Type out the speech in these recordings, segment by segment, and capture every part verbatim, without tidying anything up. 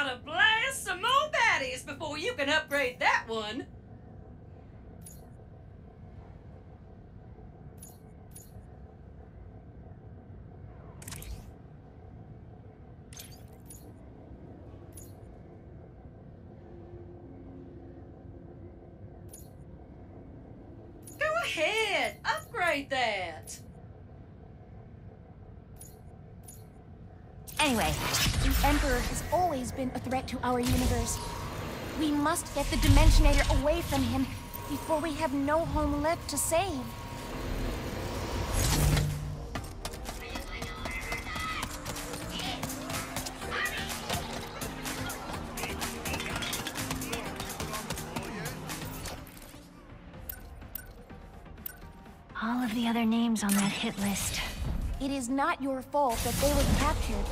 gotta blast some more baddies before you can upgrade that one. Go ahead, upgrade that. Anyway, the Emperor has always been a threat to our universe. We must get the Dimensionator away from him before we have no home left to save. All of the other names on that hit list. It is not your fault that they were captured.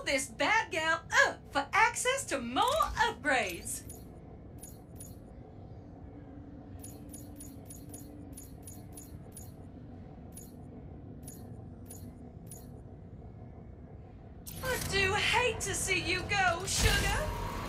this bad gal up for access to more upgrades. I do hate to see you go, sugar.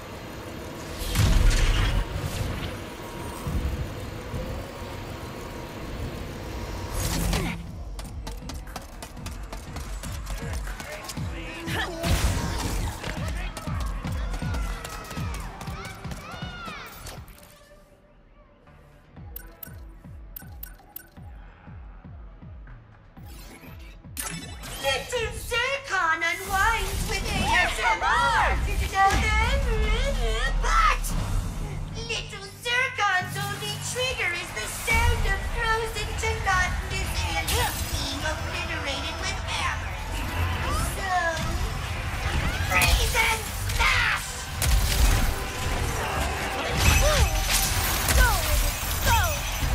Little Zircon unwinds with A S M R! Now then, but Little Zircon's only trigger is the sound of frozen gelatinous aliens being obliterated with hammers. So, freeze and smash! Go, Idris, go!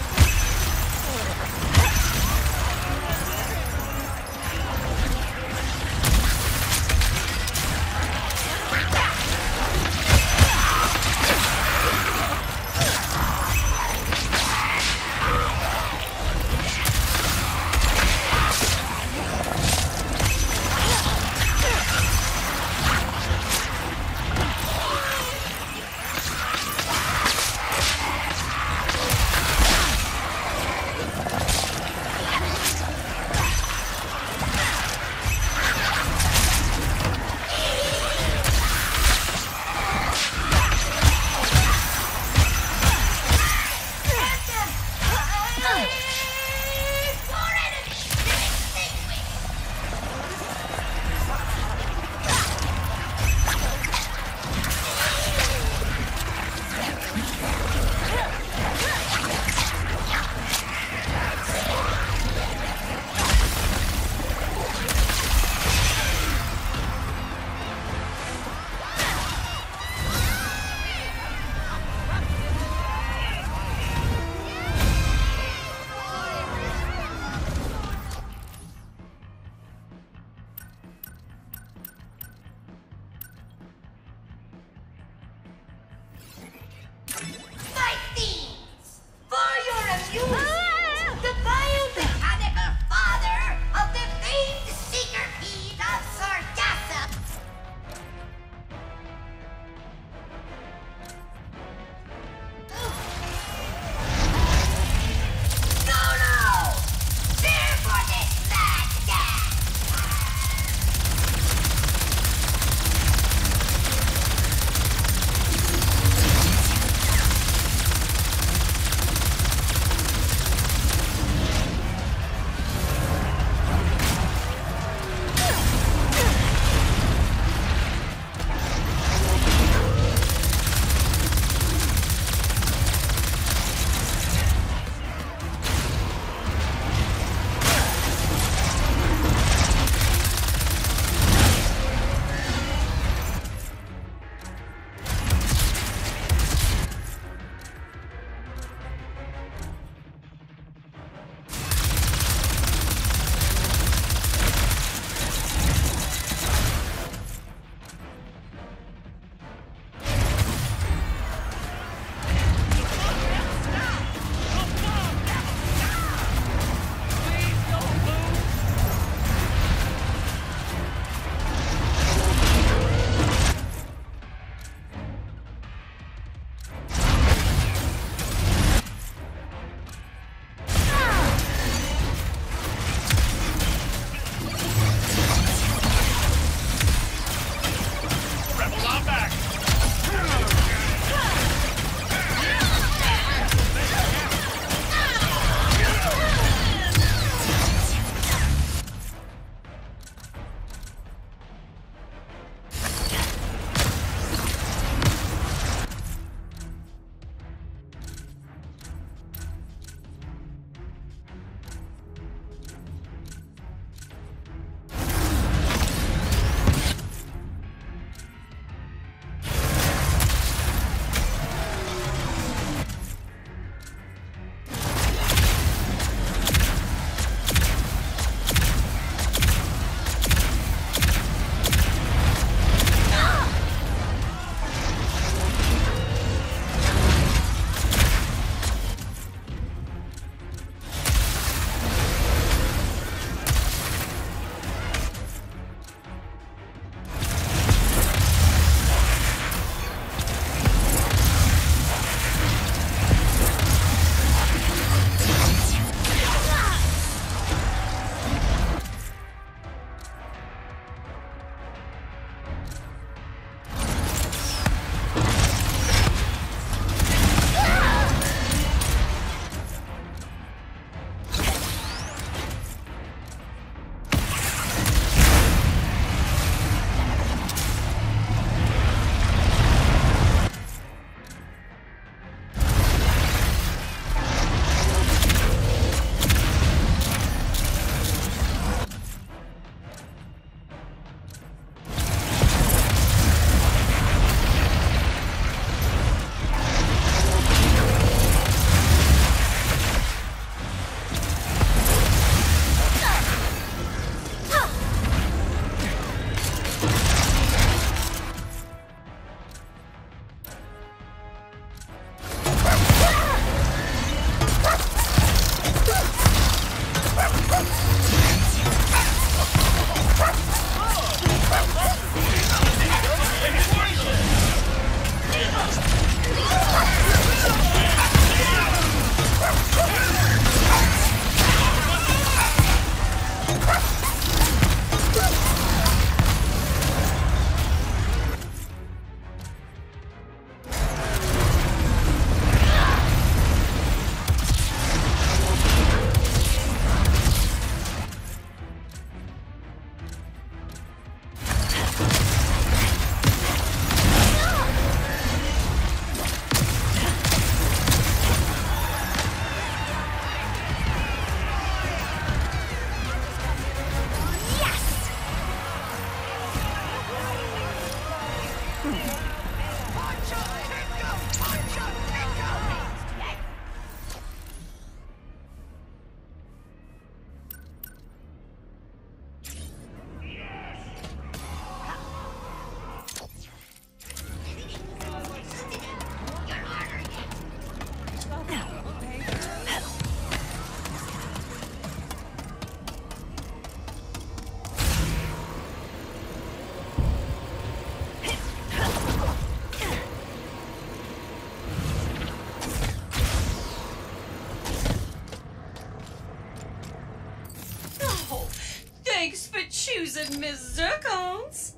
My themes! For your amusement, the biomechanical father of the famed Seekerpede of Sargassum! No, no! Cheer for this mad gas! using Miss Zircons.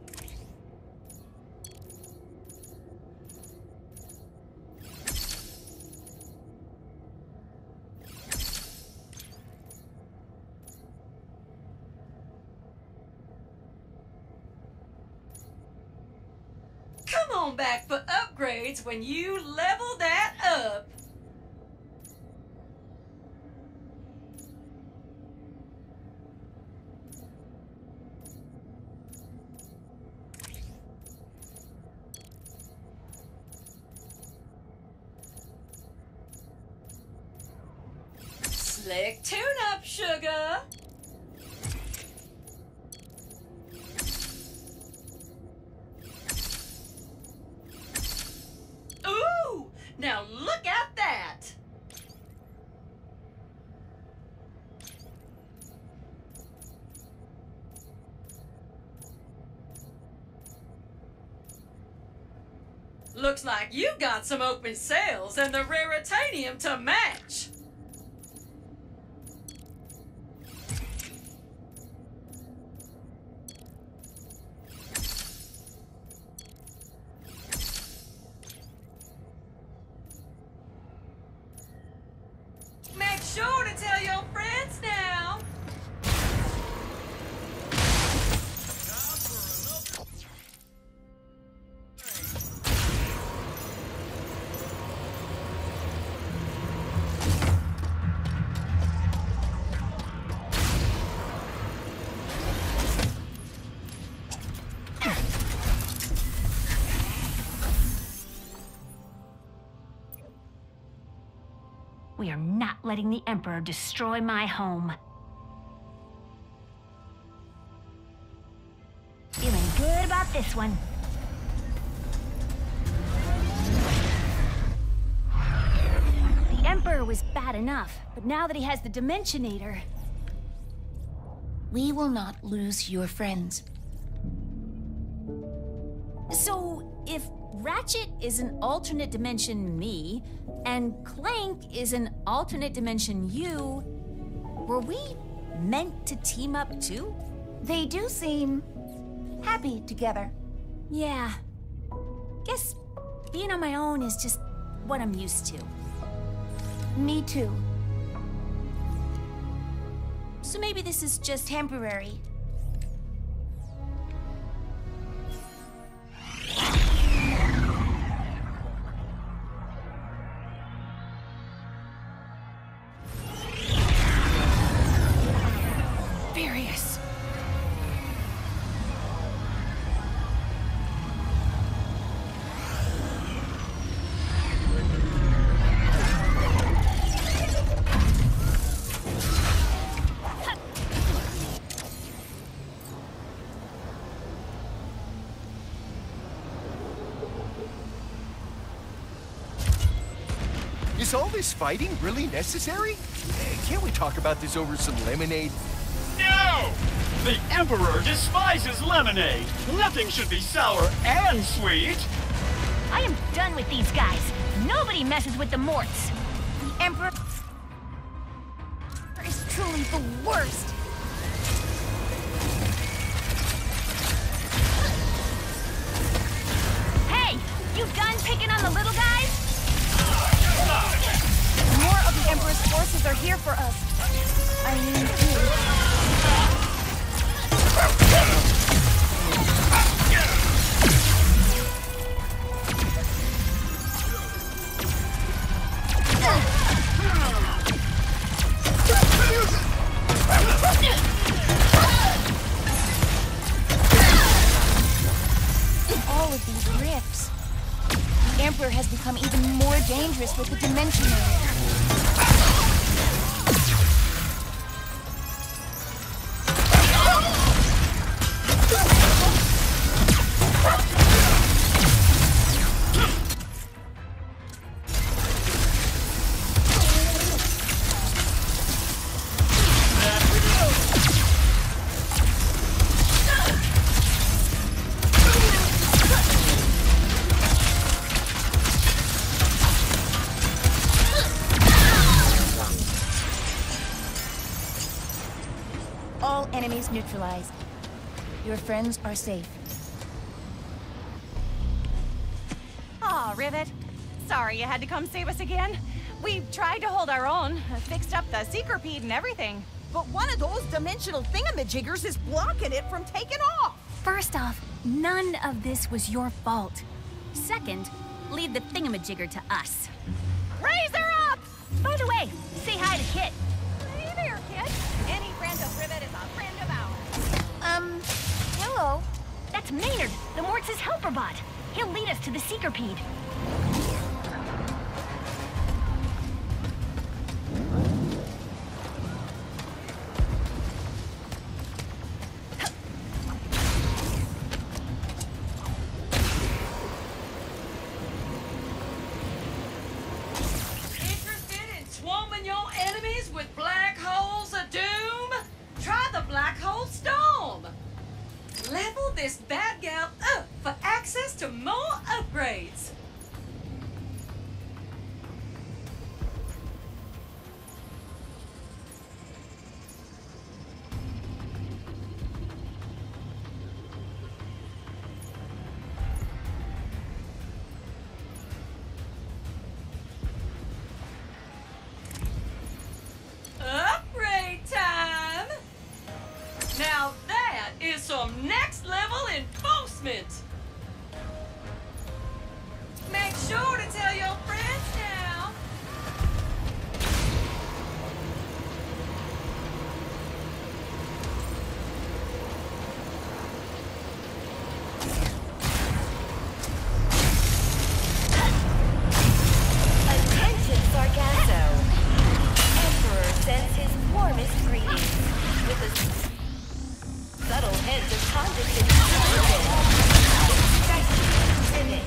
Come on back for upgrades when you level that up. Slick tune-up, sugar. Ooh, now look at that. Looks like you got some open sales and the raritanium to match. Make sure to tell your friends now. We are not letting the Emperor destroy my home. Feeling good about this one. The Emperor was bad enough, but now that he has the Dimensionator... We will not lose your friends. So, if Ratchet is an alternate dimension me, and Clank is an alternate dimension you, were we meant to team up too? They do seem happy together. Yeah. Guess being on my own is just what I'm used to. Me too. So maybe this is just Temporary. Furious. Is all this fighting really necessary? Eh, Can't we talk about this over some lemonade? No! The Emperor despises lemonade. Nothing should be sour and sweet. I am done with these guys. Nobody messes with the Morts. The Emperor is truly the worst. Hey, you done picking on the little guys? More of the Emperor's forces are here for us. I mean, you. All of these rifts. The Emperor has become even more dangerous with the Dimensionator. All enemies neutralized. Your friends are safe. Aw, Rivet. Sorry you had to come save us again. We tried to hold our own, fixed up the Seekerpede and everything. But one of those dimensional thingamajiggers is blocking it from taking off! First off, none of this was your fault. Second, leave the thingamajigger to us. Raise her up! By the way, say hi to Kit. Hey there, kid. Any friend of Rivet is a friend of ours. Um, hello. That's Maynard, the Mortz's helper bot. He'll lead us to the Seekerpede. Interested in swarming your enemies with black holes of doom? Try the Black Hole Storm. Level this bad gal up for access to more upgrades. Upgrade time! Now that is some next level enforcement! Make sure to tell your friends now! Attention, Sargasso. Emperor sends his warmest greetings with a subtle hint of condescension. Rivet.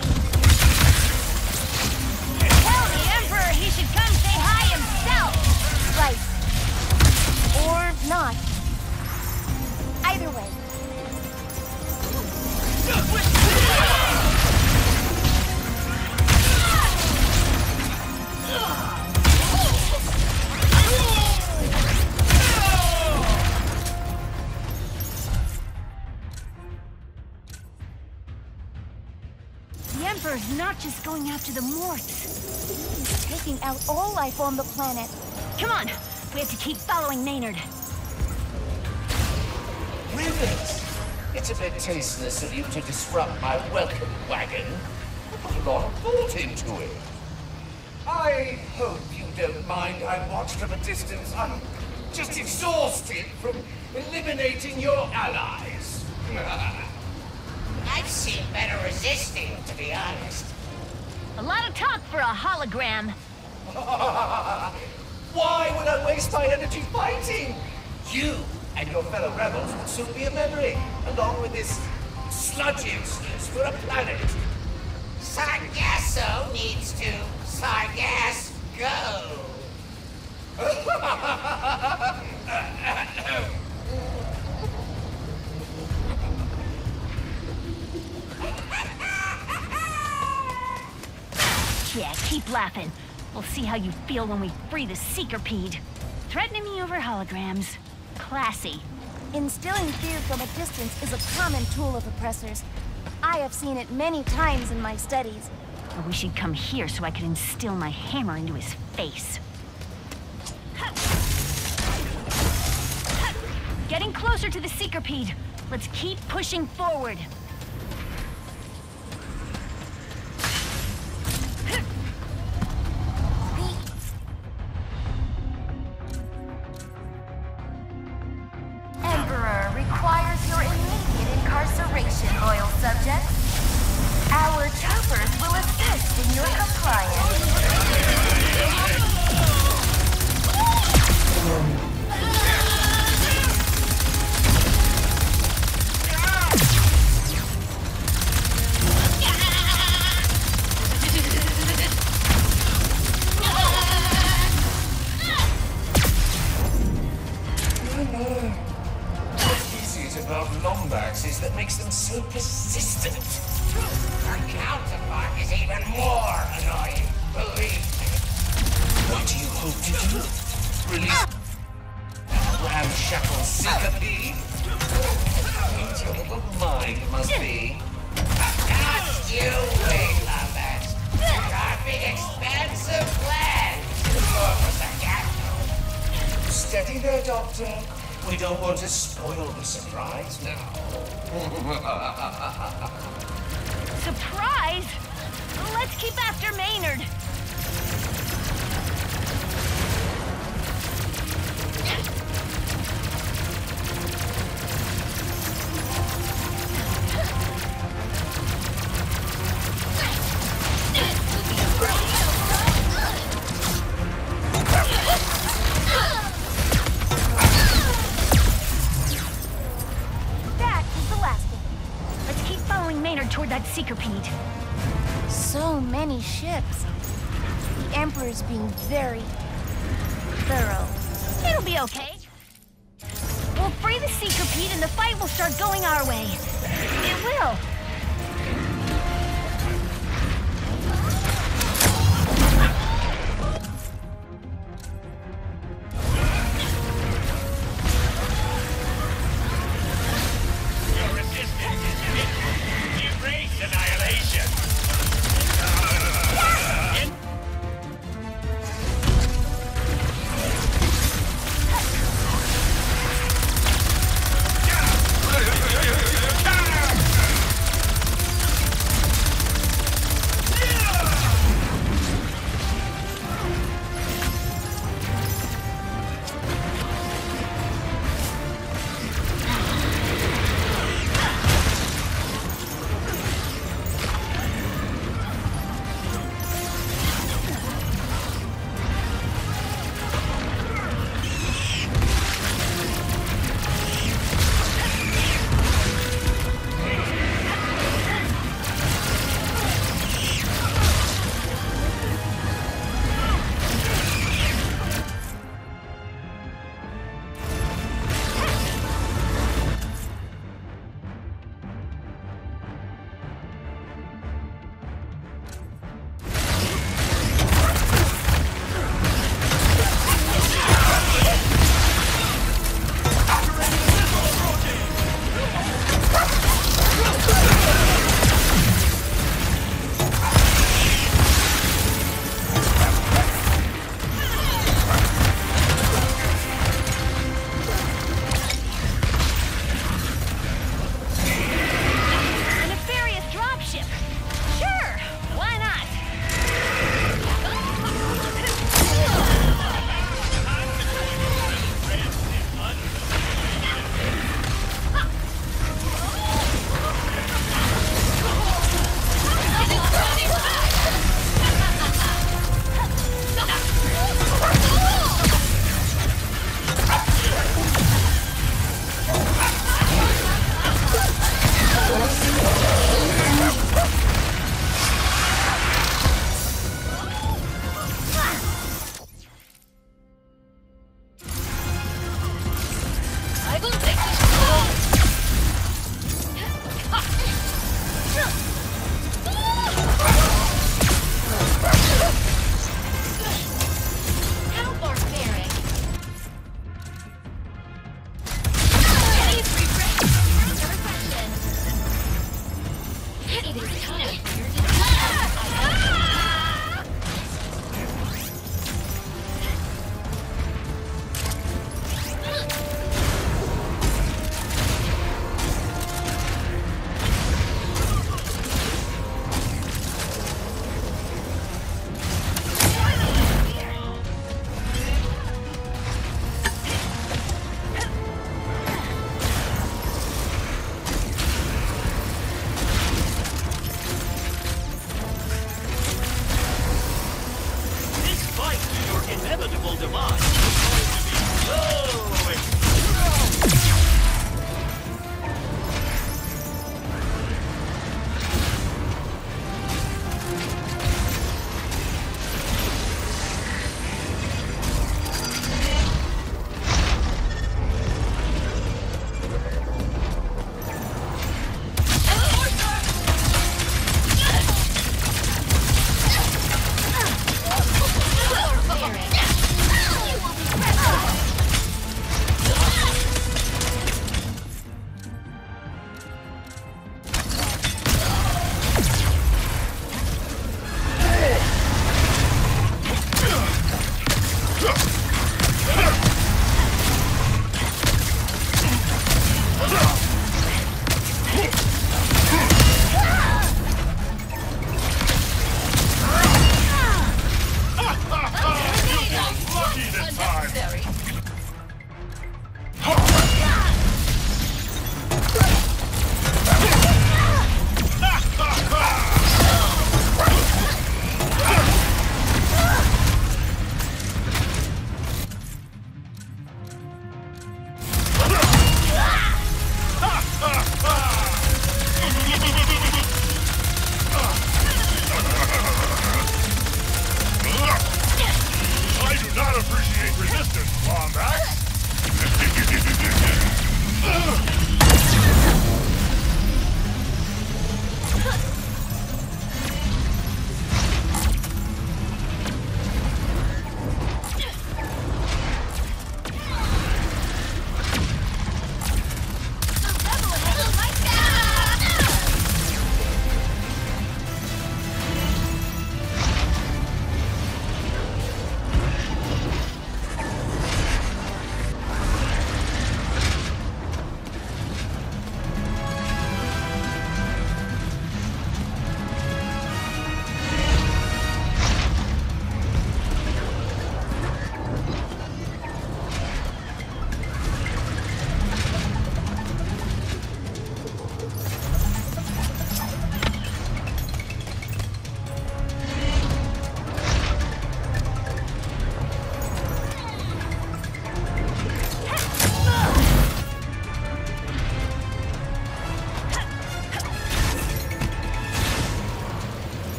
Tell the Emperor he should come say hi himself! Right. Or not. Either way. The Emperor's not just going after the Morts. He's taking out all life on the planet. Come on, we have to keep following Maynard. Rivet! It's a bit tasteless of you to disrupt my welcome wagon. I put a lot of thought into it. I hope you don't mind I watch from a distance. I'm just exhausted from eliminating your allies. I've seen better resisting, to be honest. A lot of talk for a hologram. Why would I waste my energy fighting? You and your fellow rebels would soon be a memory, along with this sludge instance for a planet. Sargasso needs to Sargass go. Yeah, keep laughing. We'll see how you feel when we free the Seekerpede. Threatening me over holograms. Classy. Instilling fear from a distance is a common tool of oppressors. I have seen it many times in my studies. I wish he'd come here so I could instill my hammer into his face. Getting closer to the Seekerpede. Let's keep pushing forward. Emperor requires your immediate incarceration, loyal subjects. Our troopers will assist in your compliance. About Lombax is that makes them so persistent. Our counterpart is even more annoying, believe me. What do you hope to do? Release ramshackle Seekerpede? troubled mind, must be. Not you, Waylander. Our big expansive plan. Steady there, Doctor. We don't want to spoil the surprise now. Surprise? Let's keep after Maynard. Toward that Seekerpede. So many ships. The Emperor's being very thorough. It'll be okay. We'll free the Seekerpede and the fight will start going our way. It will.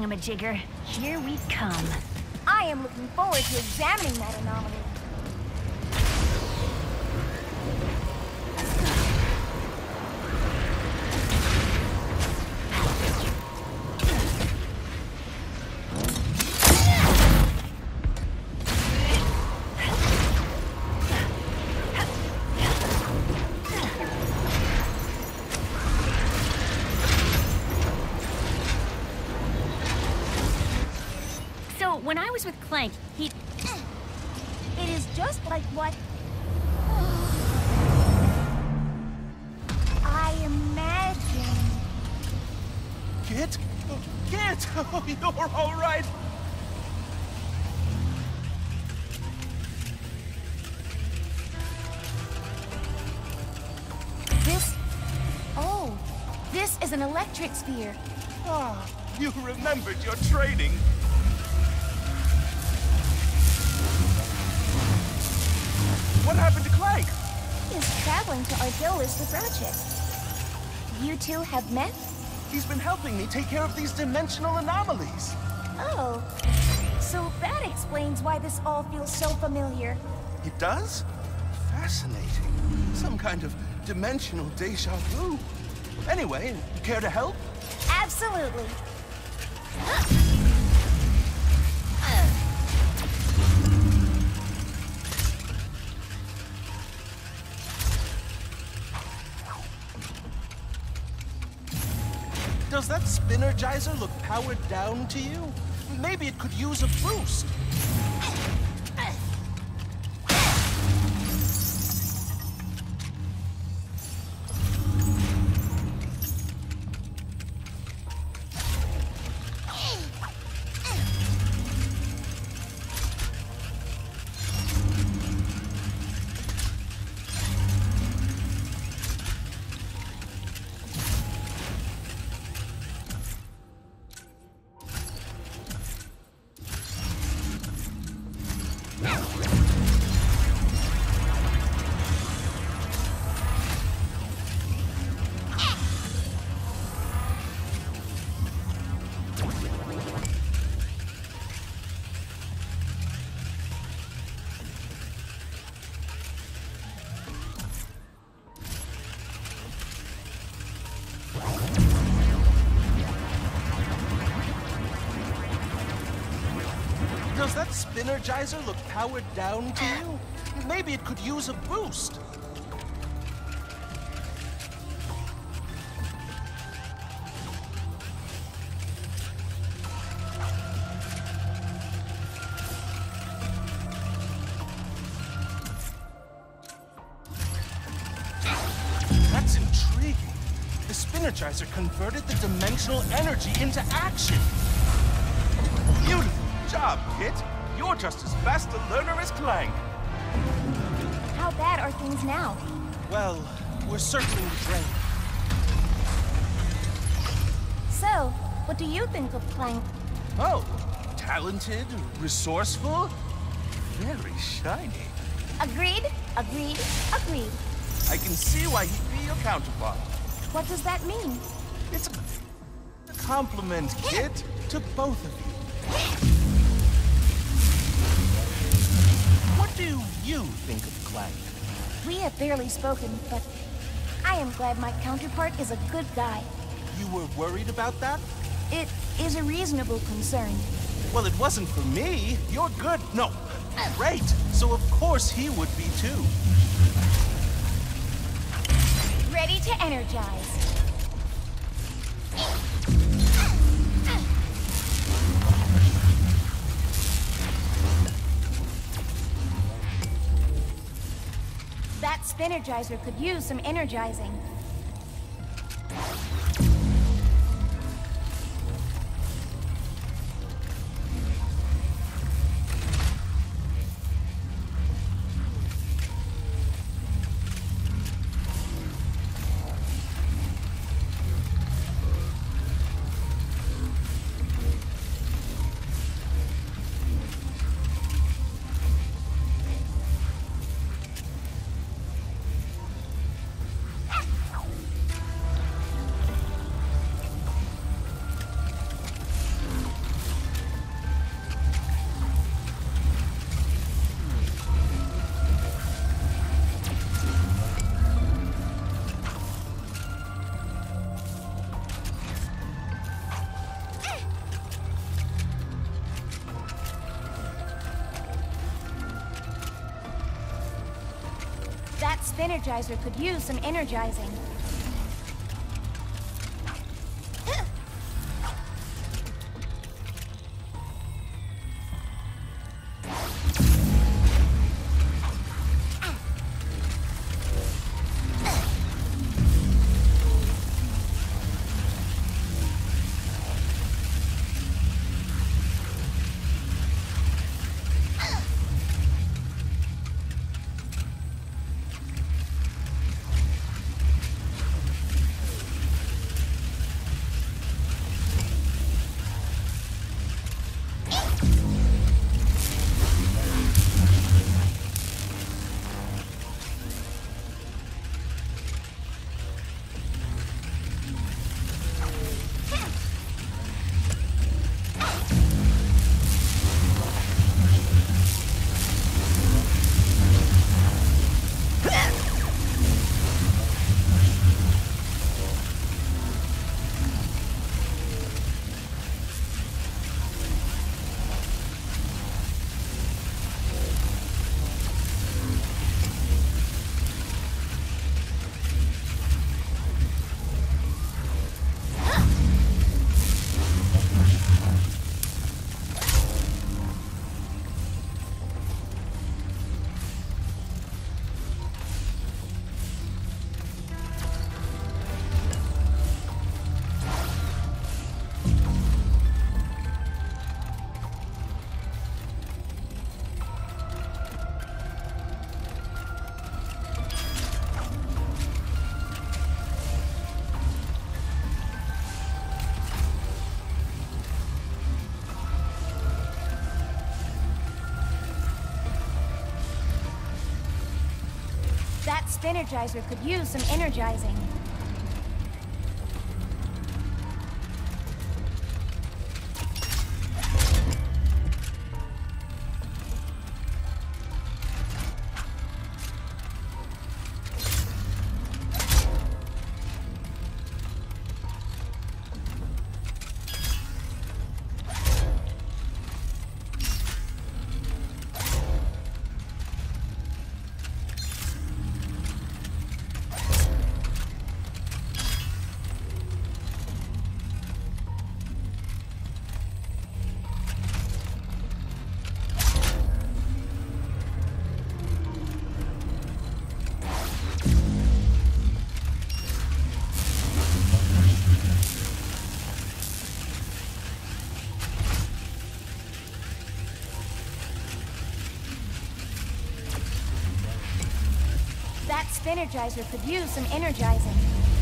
thingamajigger. Here we come. I am looking forward to examining that anomaly. When I was with Clank, he... It is just like what... I imagined. Kit? Kit! Oh, you're all right! This... Oh, this is an electric sphere. Ah, you remembered your training. What happened to Clank? He is traveling to Argolis with Ratchet. You two have met? He's been helping me take care of these dimensional anomalies. Oh, so that explains why this all feels so familiar. It does? Fascinating. Some kind of dimensional deja vu. Anyway, care to help? Absolutely. Does that Spinergizer look powered down to you? Maybe it could use a boost. Does that Spinergizer look powered down to you? Maybe it could use a boost. That's intriguing. The Spinergizer converted the dimensional energy into action. Beautiful job, Kit. You're just as fast a learner as Clank. How bad are things now? Well, we're circling the drain. So, what do you think of Clank? Oh, talented, resourceful, very shiny. Agreed, agreed, agreed. I can see why he'd be your counterpart. What does that mean? It's a compliment, Kit, to both of you. What do you think of Clank? We have barely spoken, but I am glad my counterpart is a good guy. You were worried about that? It is a reasonable concern. Well, it wasn't for me. You're good. No, great. So of course he would be too. Ready to energize. That Spinergizer could use some energizing. That Spinergizer could use some energizing. That Spinergizer could use some energizing. That Spinergizer could use some energizing.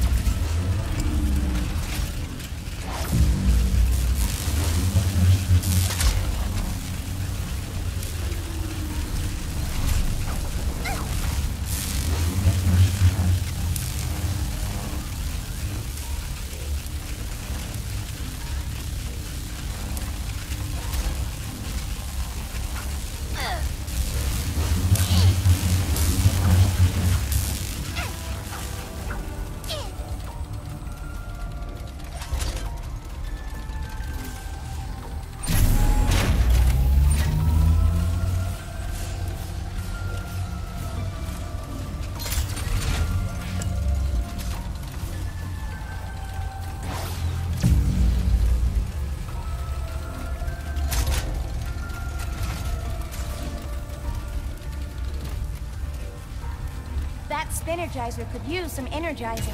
That Spinergizer could use some energizing.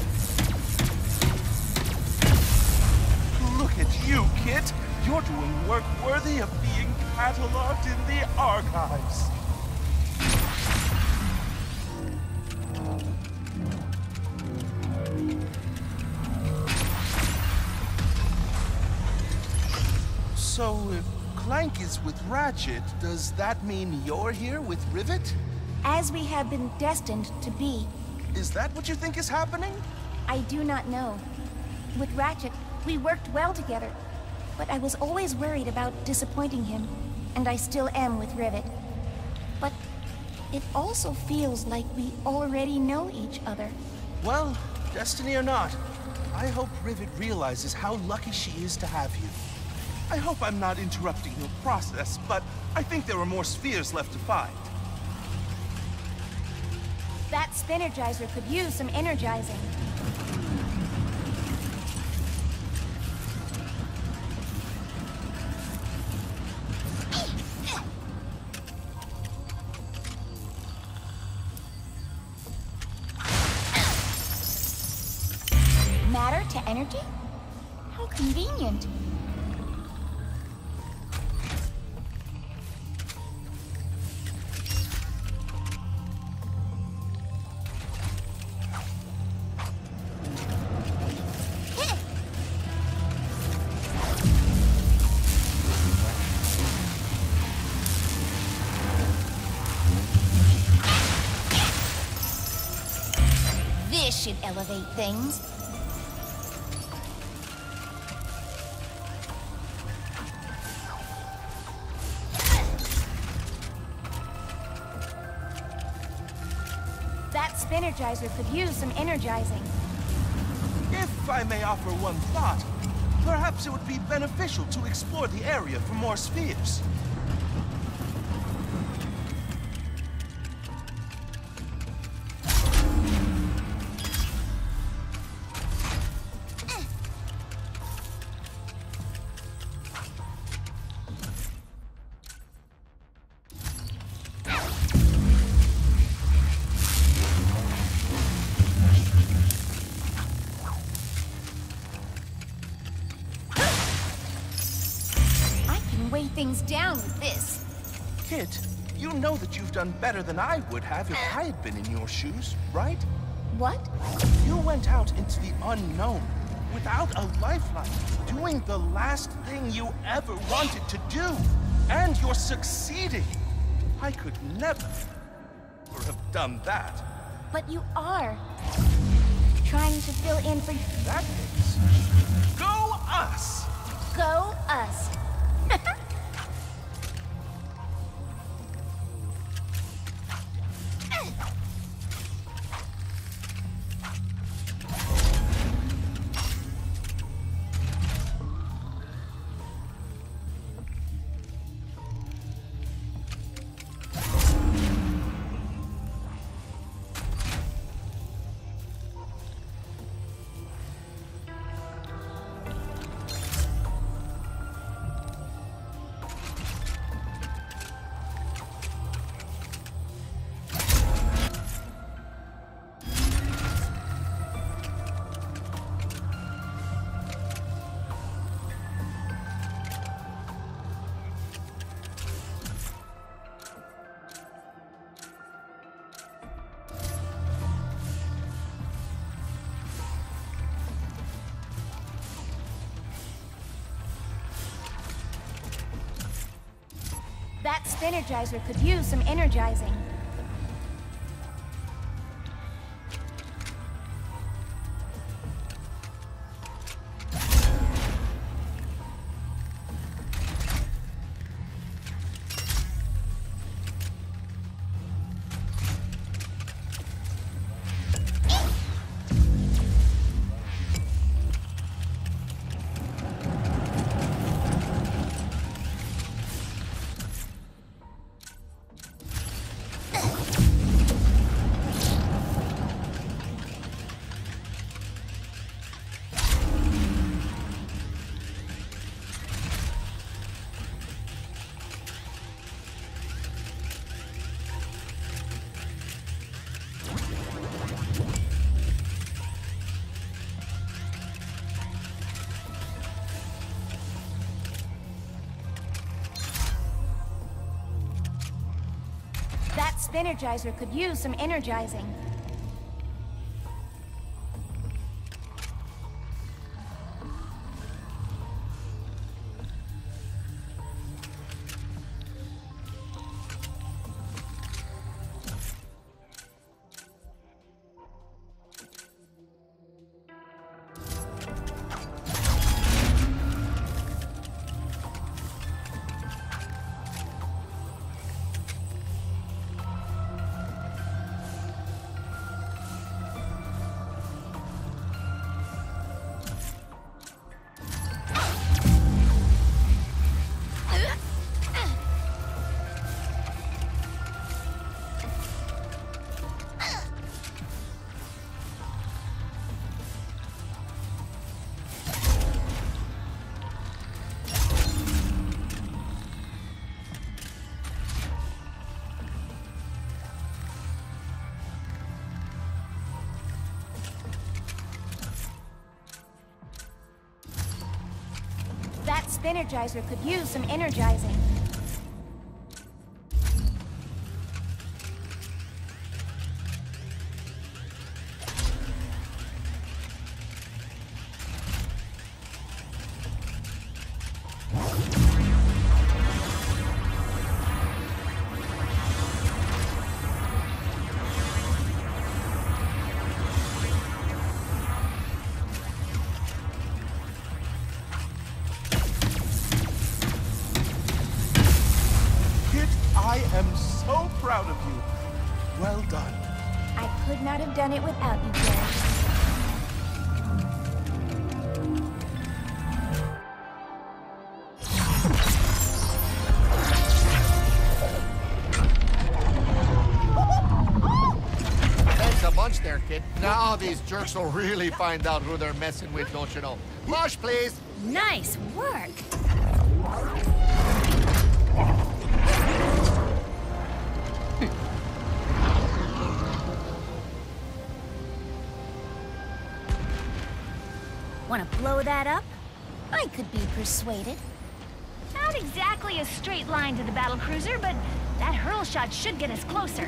Look at you, Kit! You're doing work worthy of being cataloged in the archives. So, if Clank is with Ratchet, does that mean you're here with Rivet? As we have been destined to be. Is that what you think is happening? I do not know. With Ratchet, we worked well together, but I was always worried about disappointing him, and I still am with Rivet. But it also feels like we already know each other. Well, destiny or not, I hope Rivet realizes how lucky she is to have you. I hope I'm not interrupting your process, but I think there are more spheres left to find. That Spinergizer could use some energizing. Matter to energy? How convenient. This should elevate things. That Spinergizer could use some energizing. If I may offer one thought, perhaps it would be beneficial to explore the area for more spheres. Weigh things down with this. Kit, you know that you've done better than I would have if I had been in your shoes, right? What? You went out into the unknown without a lifeline, doing the last thing you ever wanted to do. And you're succeeding. I could never have done that. But you are. Trying to fill in for... That means... Go us! Go us. That Spinergizer could use some energizing. That Spinergizer could use some energizing. Spinergizer could use some energizing. I am so proud of you. Well done. I could not have done it without you, Jerry. Thanks a bunch there, kid. Now these jerks will really find out who they're messing with, don't you know? Mosh, please. Nice work. Want to blow that up? I could be persuaded. Not exactly a straight line to the battlecruiser, but that hurl shot should get us closer.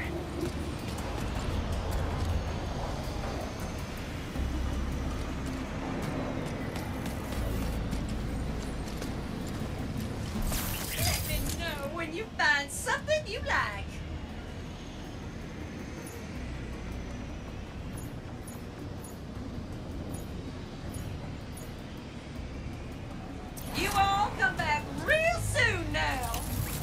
Let me know when you find something you like. You all come back real soon now.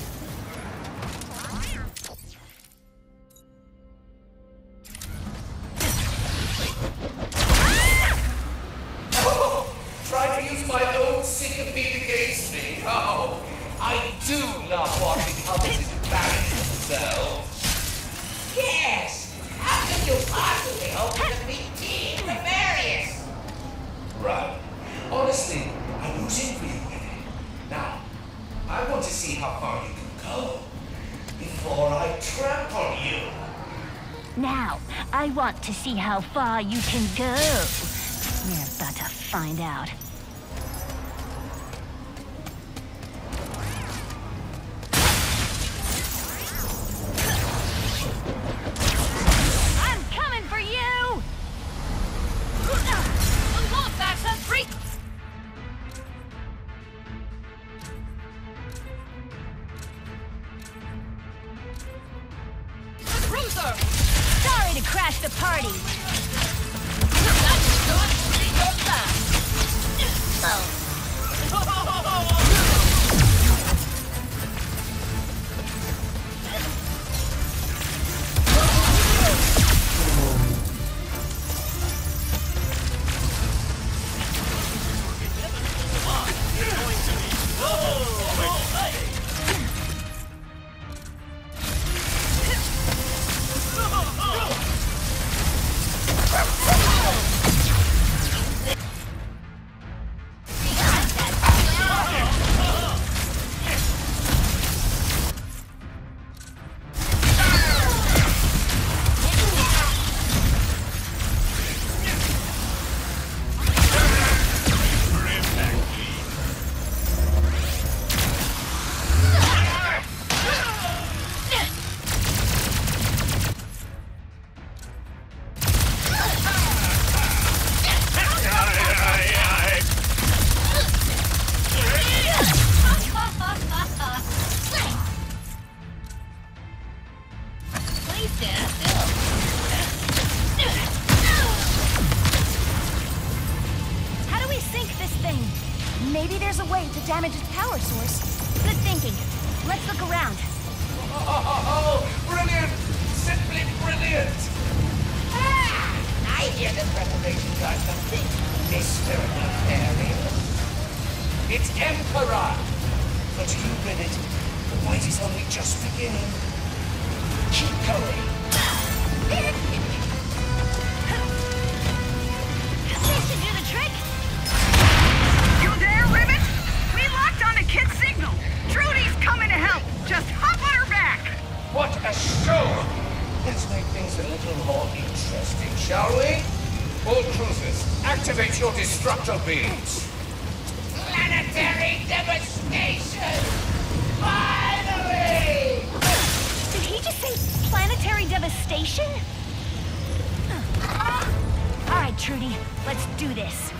Oh, try to use my own sycophancy against me. Oh, I do love watching others embarrass themselves. Yes, how can you possibly hope to defeat Team Bavarius? Right. Honestly, I'm losing for you, Eddie. Now, I want to see how far you can go before I trample you. Now, I want to see how far you can go. We're about to find out. I'm coming for you! Unlock that sentry! Cruiser! Sorry to crash the party. That's good. See your back. Oh. Maybe there's a way to damage its power source. Good thinking. Let's look around. Oh, brilliant! Simply brilliant! Ah! I hear the preparation got complete, Mister Nefarious. It's Emperor! But you read it. The fight is only just beginning. Keep going. This should do the trick. You there, Rivet? We locked on the kid's signal. Trudy's coming to help. Just hop on her back. What a show! Let's make things a little more interesting, shall we? All cruisers, activate your destructor beams. Planetary demolition! devastation! Finally! Did he just say planetary devastation? All right, Trudy, let's do this.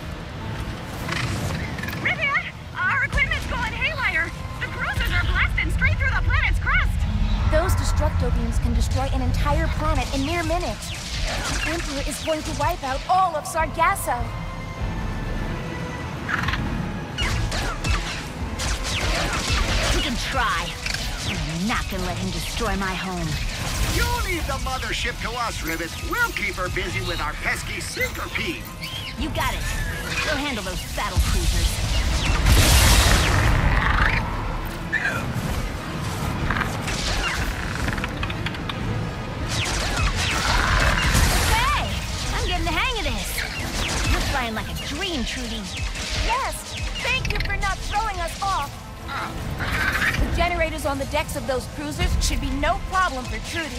Rivet, our equipment's going haywire. The cruisers are blasting straight through the planet's crust. Those destructo beams can destroy an entire planet in mere minutes. The Emperor is going to wipe out all of Sargasso. We can try. I'm not gonna let him destroy my home. You leave the mothership to us, Rivet. We'll keep her busy with our pesky Syncropede. You got it. We'll handle those battle cruisers. Okay, I'm getting the hang of this. You're flying like a dream, Trudy. Yes, thank you for not throwing us off. The generators on the decks of those cruisers should be no problem for Trudy.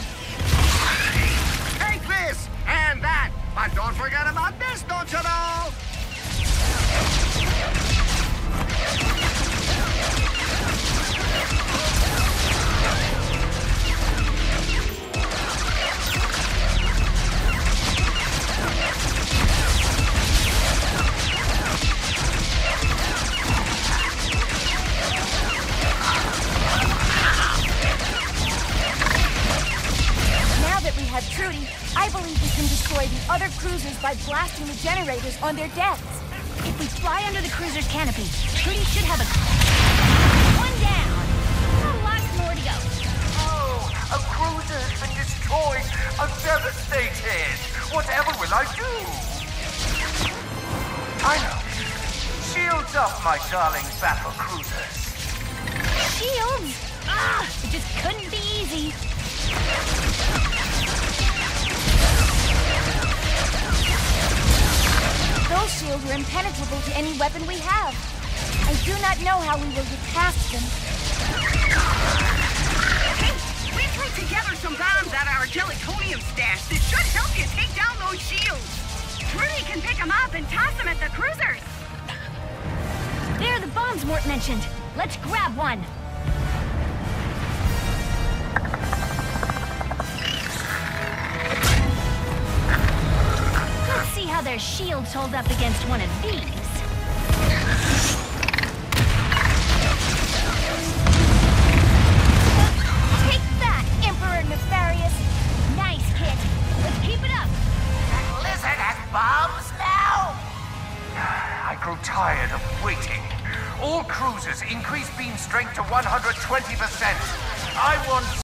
Take this and that, but don't forget about this, don't you know? Have Trudy, I believe we can destroy the other cruisers by blasting the generators on their decks. If we fly under the cruiser's canopy, Trudy should have a... One down. A lot more to go. Oh, a cruiser has been destroyed. I'm devastated. Whatever will I do? I know. Shields up, my darling battle cruisers. Shields? Ah, it just couldn't be easy. Those shields are impenetrable to any weapon we have. I do not know how we will get past them. Hey, we threw together some bombs at our gelatonium stash that should help you take down those shields. Trudy can pick them up and toss them at the cruisers. There are the bombs Mort mentioned. Let's grab one. Let's see how their shields hold up against one of these. Take that, Emperor Nefarious! Nice, Kit. Let's keep it up. That lizard has bombs now? I grew tired of waiting. All cruisers increase beam strength to one hundred twenty percent. I want